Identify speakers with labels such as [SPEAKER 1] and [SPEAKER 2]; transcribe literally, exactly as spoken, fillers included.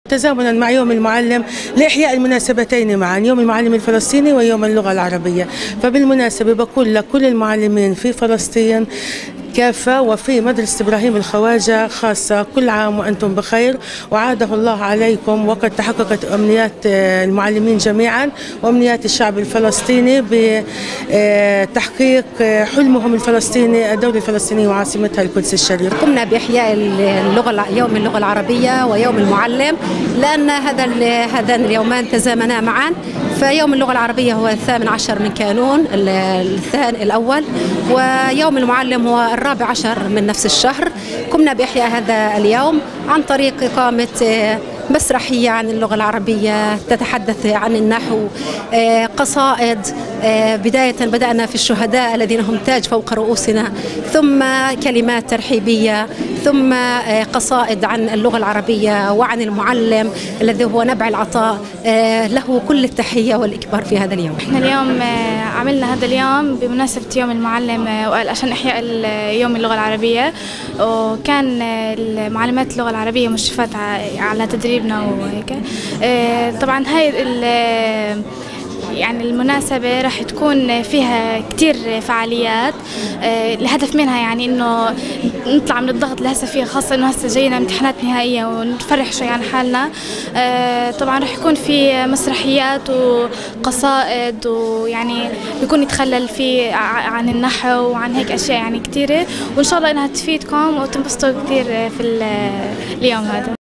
[SPEAKER 1] تزامنا مع يوم المعلم لإحياء المناسبتين معا، يوم المعلم الفلسطيني ويوم اللغة العربية. فبالمناسبة بقول لكل المعلمين في فلسطين كافة وفي مدرسة إبراهيم الخواجة خاصة كل عام وأنتم بخير، وعاده الله عليكم، وقد تحققت أمنيات المعلمين جميعا وأمنيات الشعب الفلسطيني بتحقيق حلمهم الفلسطيني الدولة الفلسطينية وعاصمتها القدس الشريف.
[SPEAKER 2] قمنا بإحياء اللغة يوم اللغة العربية ويوم المعلم لأن هذا هذان اليومان تزامنا معا. فيوم اللغة العربية هو الثامن عشر من كانون الثاني الأول، ويوم المعلم هو الرابع عشر من نفس الشهر. قمنا بإحياء هذا اليوم عن طريق إقامة مسرحية عن اللغة العربية تتحدث عن النحو، قصائد. بداية بدأنا في الشهداء الذين هم تاج فوق رؤوسنا، ثم كلمات ترحيبية، ثم قصائد عن اللغة العربية وعن المعلم الذي هو نبع العطاء. له كل التحية والإكبار في هذا اليوم.
[SPEAKER 3] احنا اليوم عملنا هذا اليوم بمناسبة يوم المعلم عشان إحياء يوم اللغة العربية، وكان المعلمات اللغة العربية مشرفات على تدريبنا وهيك. طبعا هاي يعني المناسبة راح تكون فيها كتير فعاليات، الهدف منها يعني إنه نطلع من الضغط اللي هسه فيه، خاصة إنه هسه جاينا امتحانات نهائية ونفرح شوي عن حالنا. طبعا راح يكون في مسرحيات وقصائد، ويعني بيكون يتخلل فيه عن النحو وعن هيك أشياء يعني كتيرة، وإن شاء الله إنها تفيدكم وتنبسطوا كتير في اليوم هذا.